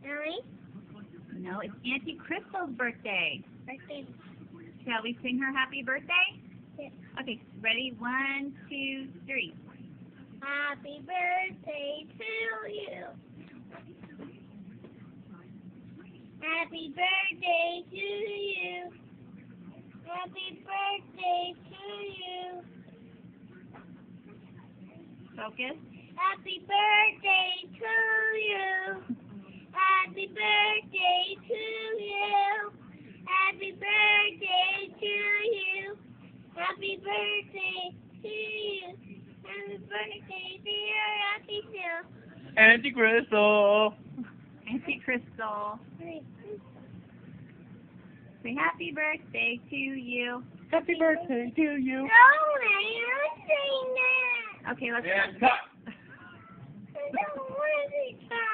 Really? No, it's Auntie Crystal's birthday. Birthday. Shall we sing her happy birthday? Yeah. Okay, ready? 1, 2, 3. Happy birthday to you. Happy birthday to you. Happy birthday to you. Focus. Happy birthday to you. Happy birthday to you. Happy birthday to you. Happy birthday to you. Happy birthday to your Auntie Sue. Auntie Crystal. Auntie Crystal. Say happy birthday to you. Happy birthday to you. No, I don't say that. Okay, let's And cut. I don't want to say that.